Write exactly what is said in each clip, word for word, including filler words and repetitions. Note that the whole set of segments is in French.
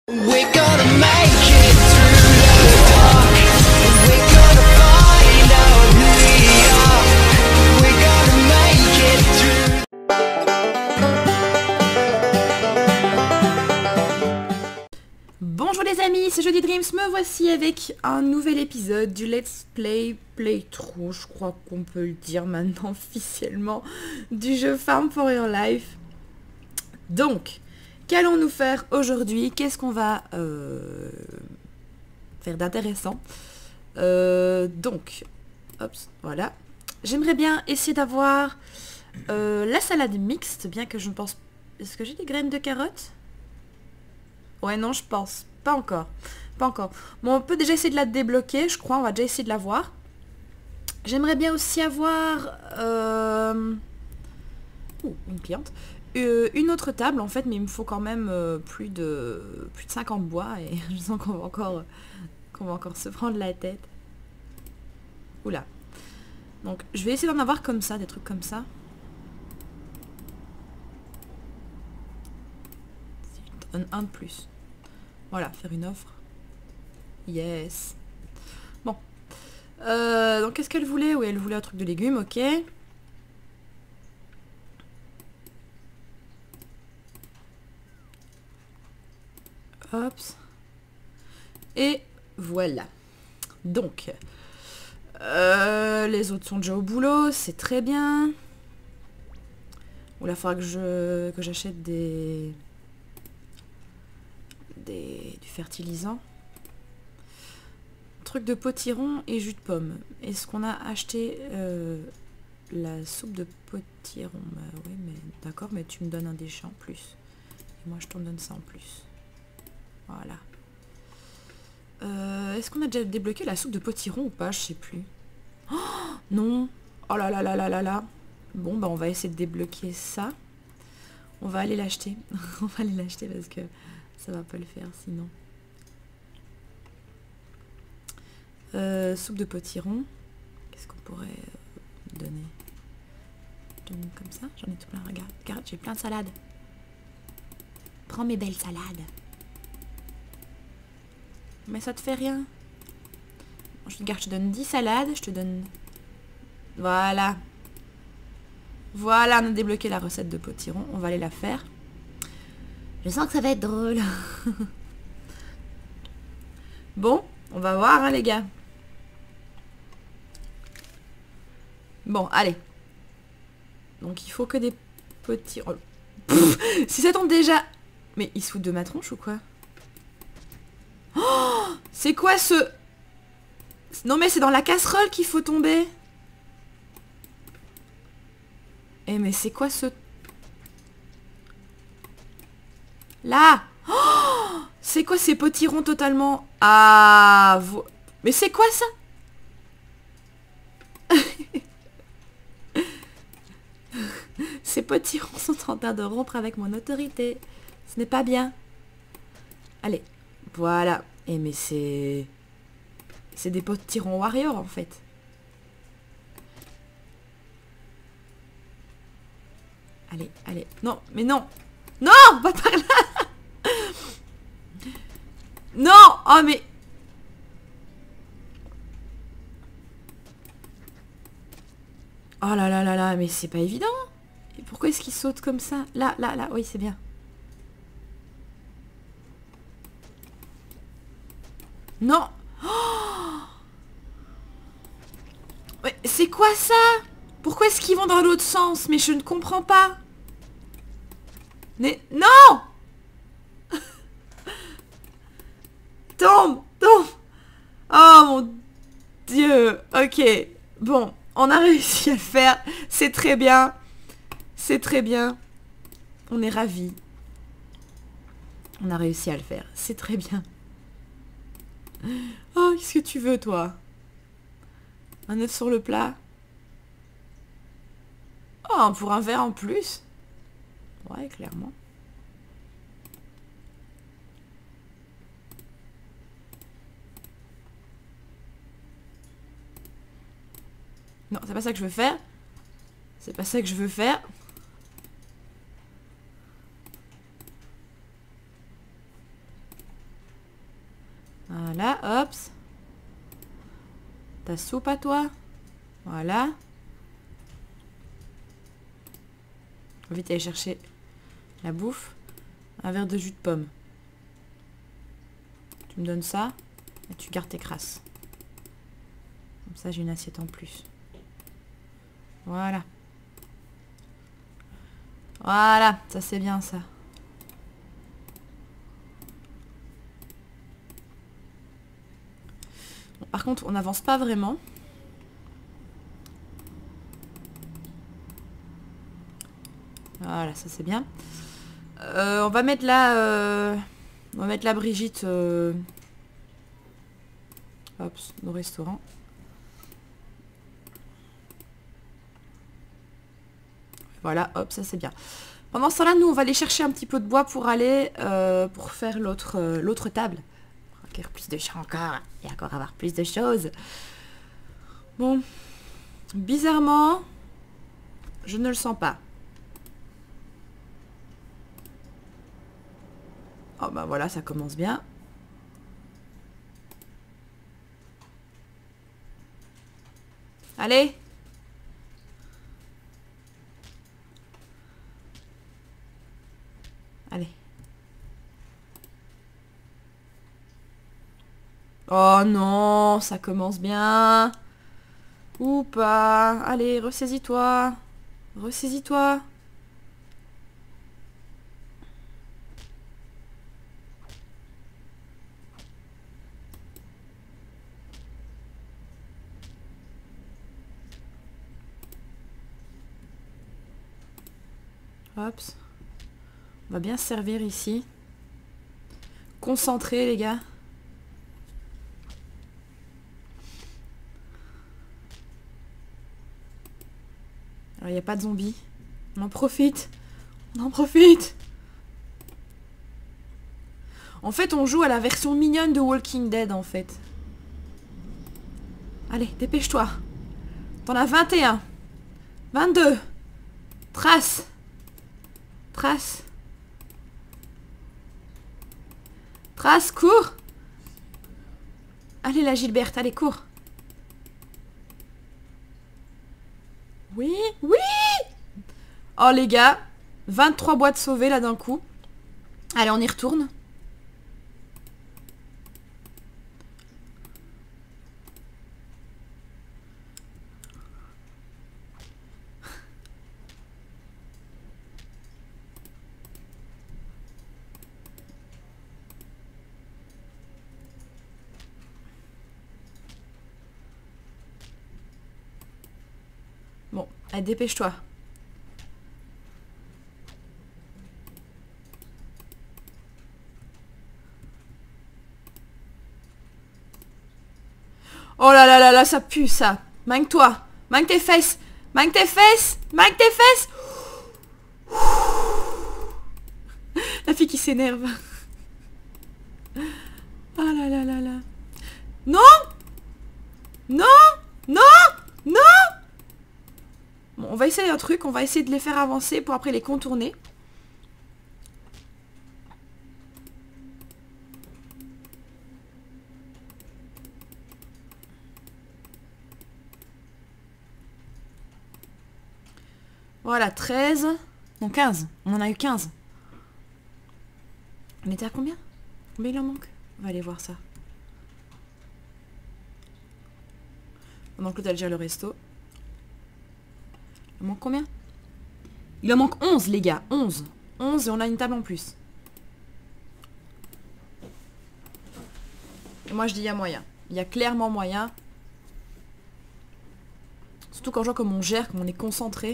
We're gonna make it through the dark. We're gonna find out who we are. We're gonna make it through. Bonjour les amis, c'est Jody Dreams, me voici avec un nouvel épisode du Let's Play Playthrough, je crois qu'on peut le dire maintenant officiellement, du jeu Farm for Your Life. Donc, qu'allons-nous faire aujourd'hui? Qu'est-ce qu'on va euh, faire d'intéressant? euh, Donc, hop, voilà. J'aimerais bien essayer d'avoir euh, la salade mixte, bien que je ne pense... Est-ce que j'ai des graines de carottes? Ouais, non, je pense. Pas encore. Pas encore. Bon, on peut déjà essayer de la débloquer, je crois. On va déjà essayer de la voir. J'aimerais bien aussi avoir... Euh... Ouh, une cliente. Euh, une autre table, en fait, mais il me faut quand même euh, plus de plus de cinquante bois. Et je sens qu'on va encore... qu'on va encore se prendre la tête. Oula. Donc, je vais essayer d'en avoir comme ça, des trucs comme ça. Un, un de plus. Voilà, faire une offre. Yes. Bon. Euh, donc, qu'est-ce qu'elle voulait? Oui, elle voulait un truc de légumes, ok. Hop. Et voilà. Donc, euh, les autres sont déjà au boulot, c'est très bien. Oula, il faudra que je que j'achète des... Des, du fertilisant. Truc de potiron et jus de pomme. Est-ce qu'on a acheté euh, la soupe de potiron? Bah oui, mais d'accord, mais tu me donnes un déchet en plus. Et moi, je t'en donne ça en plus. Voilà. Euh, Est-ce qu'on a déjà débloqué la soupe de potiron ou pas? Je sais plus. Oh, non. Oh là là là là là là. Bon, bah on va essayer de débloquer ça. On va aller l'acheter. On va aller l'acheter parce que ça va pas le faire sinon. Euh, soupe de potiron. Qu'est-ce qu'on pourrait euh, donner? Je donne comme ça. J'en ai tout plein. Regarde, regarde, j'ai plein de salades. Prends mes belles salades. Mais ça te fait rien. Je te, regarde, je te donne dix salades. Je te donne... Voilà. Voilà, on a débloqué la recette de potiron. On va aller la faire. Je sens que ça va être drôle. Bon, on va voir, hein, les gars. Bon, allez. Donc, il faut que des petits... Oh. Pff, si ça tombe déjà... Mais il se fout de ma tronche ou quoi? Oh, c'est quoi ce... Non, mais c'est dans la casserole qu'il faut tomber. Eh, mais c'est quoi ce... Là. Oh, c'est quoi ces potirons totalement... Ah... Vo... Mais c'est quoi ça? Ces potirons sont en train de rompre avec mon autorité. Ce n'est pas bien. Allez. Voilà. Eh mais c'est... C'est des potirons warrior en fait. Allez, allez. Non, mais non. Non, va par là. Non. Oh mais... Oh là là là là, mais c'est pas évident. Et pourquoi est-ce qu'il saute comme ça? Là, là, là, oui, c'est bien. Non. Oh, mais c'est quoi ça? Pourquoi est-ce qu'ils vont dans l'autre sens? Mais je ne comprends pas. Mais non. Tombe, tombe. Oh mon Dieu. Ok. Bon, on a réussi à le faire. C'est très bien. C'est très bien. On est ravis. On a réussi à le faire. C'est très bien. Oh, qu'est-ce que tu veux, toi? Un œuf sur le plat. Oh, pour un verre en plus. Ouais, clairement. Non, c'est pas ça que je veux faire. C'est pas ça que je veux faire. Voilà, hop. Ta soupe à toi. Voilà. On va vite aller chercher la bouffe. Un verre de jus de pomme. Tu me donnes ça et tu gardes tes crasses. Comme ça, j'ai une assiette en plus. Voilà. Voilà, ça c'est bien ça. Bon, par contre, on n'avance pas vraiment. Voilà, ça c'est bien. Euh, on va mettre là... Euh, on va mettre la Brigitte... Euh, hop, au restaurant. Voilà, hop, ça c'est bien. Pendant ce temps-là, nous, on va aller chercher un petit peu de bois pour aller... Euh, pour faire l'autre euh, l'autre table. Encore plus de choses encore. Et encore avoir plus de choses. Bon. Bizarrement, je ne le sens pas. Oh bah voilà, ça commence bien. Allez. Allez. Oh non, ça commence bien. Ou pas. Allez, ressaisis-toi. Ressaisis-toi. Hop. On va bien se servir ici. Concentré, les gars. Alors, il n'y a pas de zombies. On en profite. On en profite. En fait, on joue à la version mignonne de Walking Dead, en fait. Allez, dépêche-toi. T'en as vingt et un. vingt-deux. Trace. Trace. Trace, cours. Allez, la Gilberte, allez, cours. Oui, oui. Oh, les gars. vingt-trois boîtes sauvées, là, d'un coup. Allez, on y retourne. Bon, allez, dépêche-toi. Oh là là là là, ça pue ça. Manque-toi. Manque tes fesses. Manque tes fesses. Manque tes fesses. La fille qui s'énerve. Oh là là là là. Non. Non. Non. Non. Bon, on va essayer un truc. On va essayer de les faire avancer pour après les contourner. Voilà, treize. Non, quinze. On en a eu quinze. On était à combien? Combien il en manque? On va aller voir ça. Pendant que l'autre elle gère le resto. Il en manque combien? Il en manque onze, les gars. onze. onze et on a une table en plus. Et moi je dis il y a moyen. Il y a clairement moyen. Surtout quand je vois comme on gère, comme on est concentré.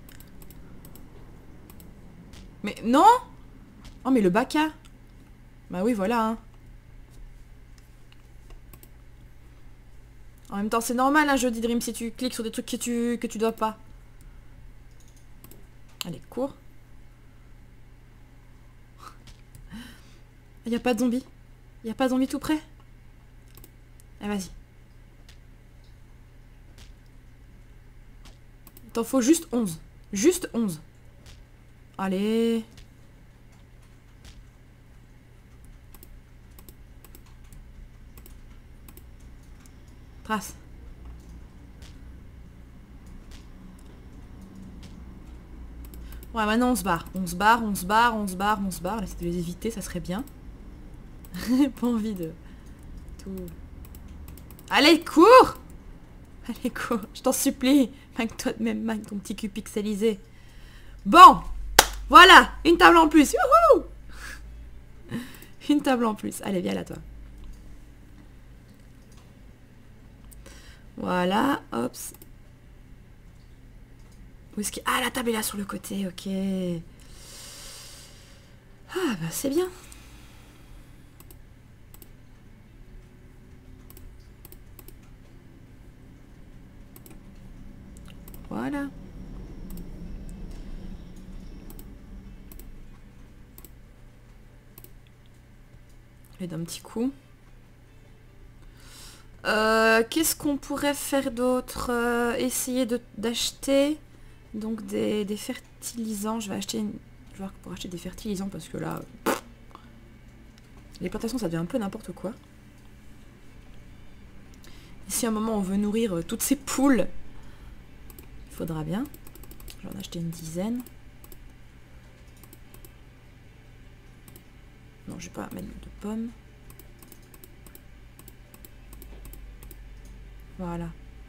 Mais non. Oh mais le baka. Bah oui voilà hein. En même temps c'est normal un jeu d'E-Dream si tu cliques sur des trucs que tu, que tu dois pas. Allez cours. Il n'y a pas de zombie. Il n'y a pas de zombie tout près. Allez vas-y. T'en faut juste onze. Juste onze. Allez. Trace. Ouais, maintenant on se barre. On se barre, on se barre, on se barre, on se barre. On essaie de les éviter, ça serait bien. Pas envie de... tout... Allez, cours! Allez, cours, je t'en supplie. Avec toi de même, avec ton petit cul pixelisé. Bon! Voilà! Une table en plus! Youhou! Une table en plus. Allez, viens là, toi. Voilà, hop. Où est-ce qu'il... Ah, la table est là sur le côté, ok. Ah, bah c'est bien. Voilà. Et d'un petit coup. Euh, Qu'est-ce qu'on pourrait faire d'autre? euh, Essayer de d'acheter donc des, des fertilisants. Je vais acheter une... Je vais voir pour acheter des fertilisants parce que là... Pff, les plantations ça devient un peu n'importe quoi. Et si à un moment on veut nourrir euh, toutes ces poules, il faudra bien. Je vais en acheter une dizaine. Non, je vais pas mettre de pommes. Voilà.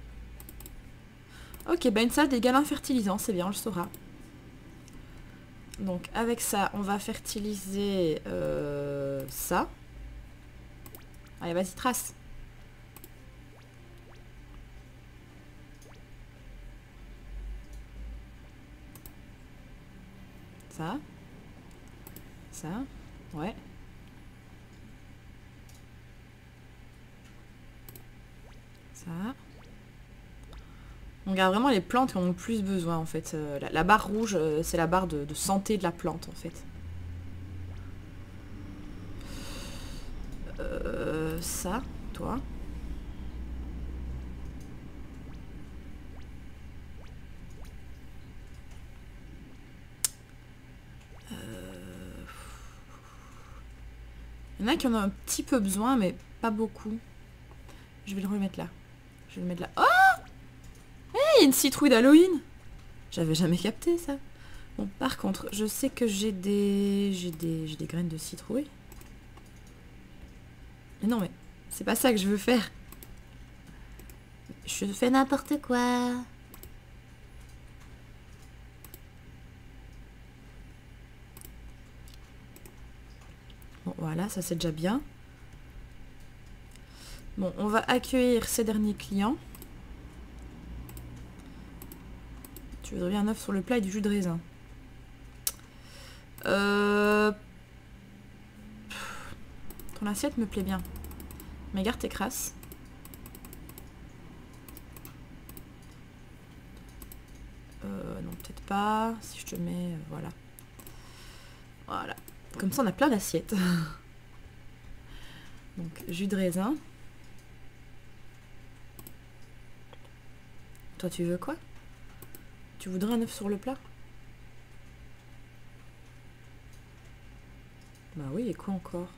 Ok, bah une salle des galins fertilisants, c'est bien, on le saura. Donc avec ça, on va fertiliser euh, ça. Allez, vas-y, trace. Ça. Ça. Ouais. Ça. On regarde vraiment les plantes qui en ont le plus besoin en fait. Euh, la, la barre rouge, euh, c'est la barre de, de santé de la plante en fait. Euh, ça, toi. Euh... Il y en a qui en ont un petit peu besoin, mais pas beaucoup. Je vais le remettre là. Je vais le mettre là. Oh! Il y a une citrouille d'Halloween. J'avais jamais capté ça. Bon, par contre, je sais que j'ai des... J'ai des... J'ai des graines de citrouille. Mais non, mais c'est pas ça que je veux faire. Je fais n'importe quoi. Bon, voilà, ça c'est déjà bien. Bon, on va accueillir ces derniers clients. Tu voudrais bien un œuf sur le plat et du jus de raisin. Euh... Ton assiette me plaît bien. Mais garde tes crasses. Euh, non, peut-être pas. Si je te mets... Euh, voilà. Voilà. Comme ça, on a plein d'assiettes. Donc, jus de raisin. Toi, tu veux quoi? Tu voudrais un œuf sur le plat? Bah oui, et quoi encore?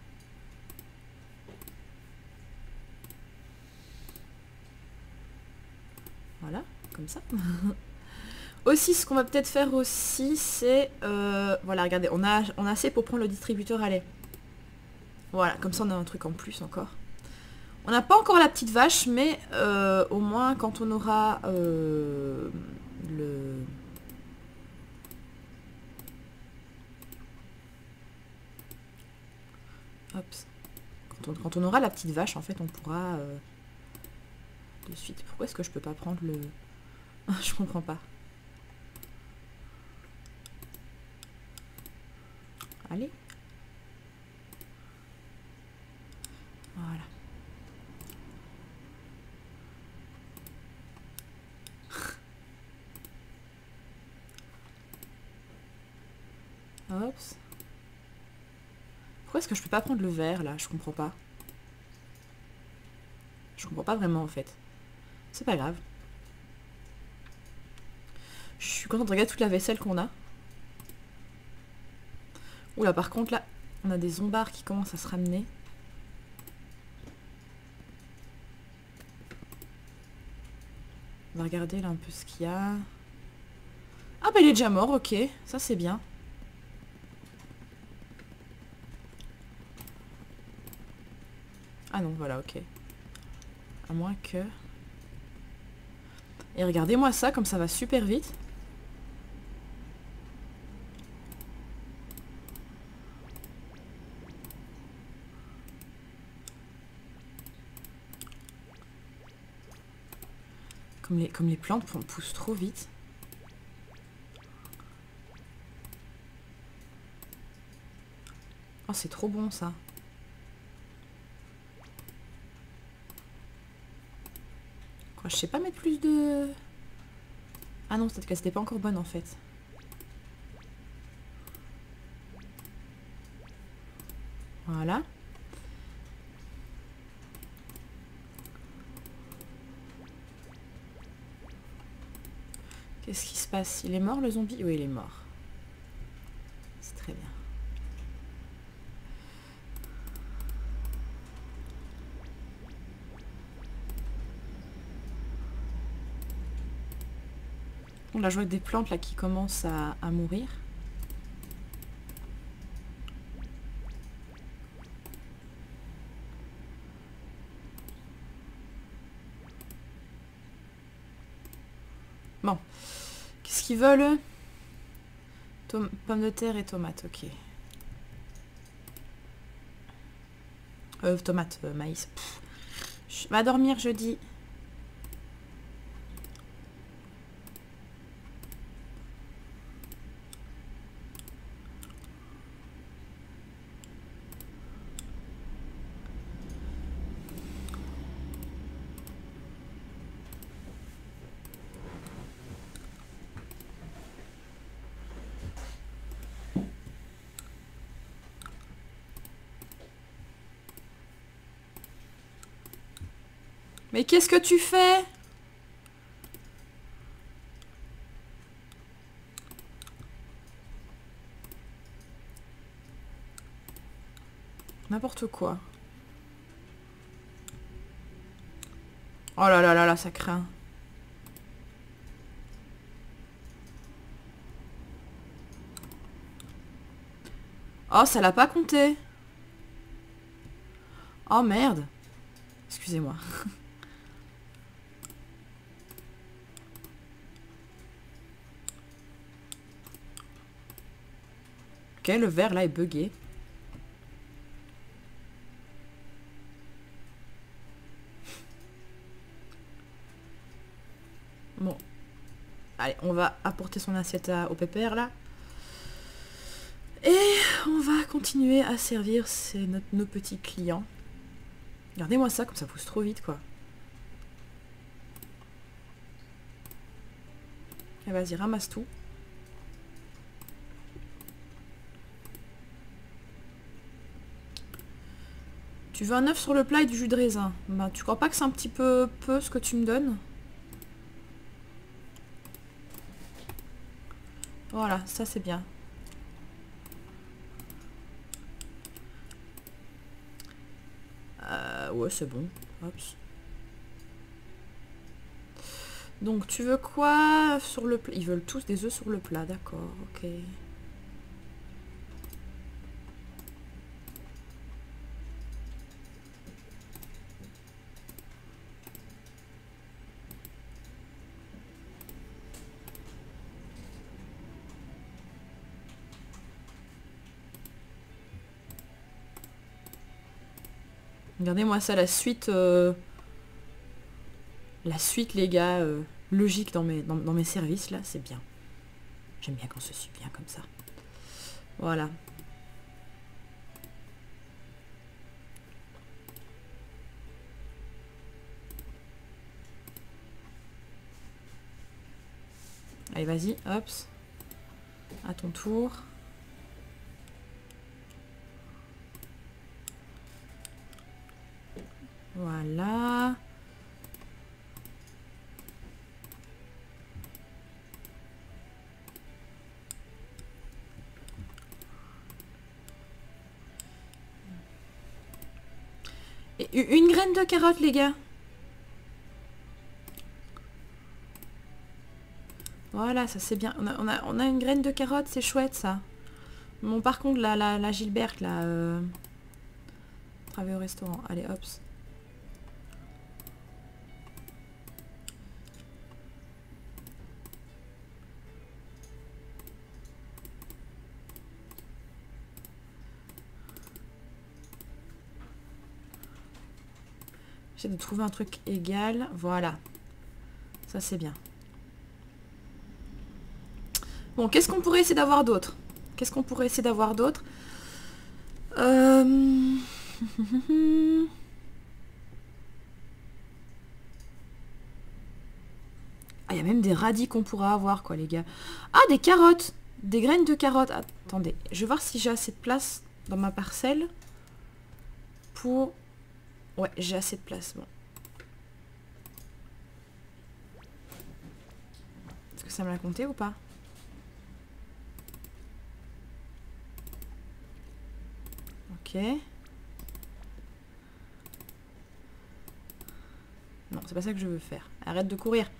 Voilà, comme ça. Aussi, ce qu'on va peut-être faire aussi, c'est... Euh, voilà, regardez, on a, on a assez pour prendre le distributeur à lait. Voilà, comme ça on a un truc en plus encore. On n'a pas encore la petite vache, mais euh, au moins quand on aura euh, le... Hop. Quand on, quand on aura la petite vache, en fait, on pourra... Euh, de suite. Pourquoi est-ce que je peux pas prendre le... Je comprends pas. Allez. Voilà. Hop. Pourquoi est-ce que je peux pas prendre le verre là? Je comprends pas. Je comprends pas vraiment en fait. C'est pas grave. Je suis contente de regarder toute la vaisselle qu'on a. Oula, par contre là, on a des zombards qui commencent à se ramener. On va regarder là un peu ce qu'il y a. Ah bah il est déjà mort, ok. Ça c'est bien. Ah non, voilà, ok. À moins que... Et regardez-moi ça, comme ça va super vite. Comme les, comme les plantes poussent trop vite. Oh, c'est trop bon ça. Quoi, je sais pas mettre plus de... Ah non, peut-être que c'était pas encore bonne en fait. Voilà. Qu'est-ce qui se passe? Il est mort le zombie? Oui, il est mort. C'est très bien. On a joué avec des plantes là qui commencent à, à mourir. Bon. Qu'est-ce qu'ils veulent? Tom Pommes de terre et tomates, ok. Euh, tomates, euh, maïs. Pff. Va dormir, je dis. Mais qu'est-ce que tu fais? N'importe quoi. Oh là là là là, ça craint. Oh, ça l'a pas compté. Oh merde. Excusez-moi. Ok, le verre là est bugué. Bon. Allez, on va apporter son assiette à, au pépère là. Et on va continuer à servir ces, nos, nos petits clients. Regardez-moi ça, comme ça pousse trop vite quoi. Et vas-y, ramasse tout. Tu veux un œuf sur le plat et du jus de raisin. Bah, tu crois pas que c'est un petit peu peu ce que tu me donnes? Voilà, ça c'est bien. Euh, ouais, c'est bon. Hops. Donc, tu veux quoi sur le plat? Ils veulent tous des œufs sur le plat, d'accord, ok. Regardez-moi ça, la suite... Euh... La suite, les gars, euh, logique dans mes, dans, dans mes services, là, c'est bien. J'aime bien quand se suit bien comme ça. Voilà. Allez, vas-y, hop. À ton tour. Voilà. Et une graine de carotte, les gars. Voilà, ça c'est bien. On a, on, a, on a une graine de carotte, c'est chouette ça. Bon, par contre, la, la, la Gilberte, là... Euh... Travailler au restaurant. Allez, hop. J'essaie de trouver un truc égal. Voilà. Ça, c'est bien. Bon, qu'est-ce qu'on pourrait essayer d'avoir d'autre? Qu'est-ce qu'on pourrait essayer d'avoir d'autre euh... Ah, il y a même des radis qu'on pourra avoir, quoi, les gars. Ah, des carottes. Des graines de carottes. Attendez, je vais voir si j'ai assez de place dans ma parcelle pour... Ouais, j'ai assez de place, bon. Est-ce que ça me l'a compté ou pas? Ok. Non, c'est pas ça que je veux faire. Arrête de courir.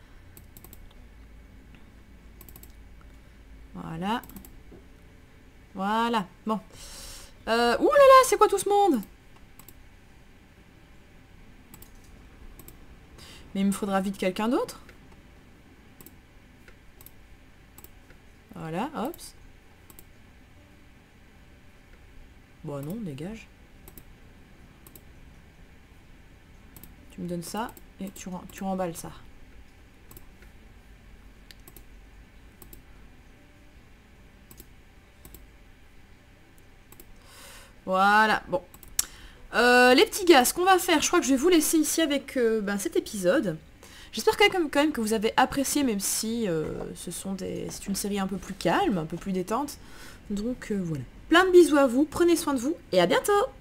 Voilà. Voilà. Bon. Euh, ouh là là, c'est quoi tout ce monde? Mais il me faudra vite quelqu'un d'autre. Voilà, hop. Bon non, dégage. Tu me donnes ça et tu, tu remballes ça. Voilà, bon. Euh, les petits gars, ce qu'on va faire, je crois que je vais vous laisser ici avec euh, ben, cet épisode. J'espère quand même, quand même que vous avez apprécié, même si euh, ce sont des, c'est une série un peu plus calme, un peu plus détente. Donc euh, voilà. Plein de bisous à vous, prenez soin de vous et à bientôt!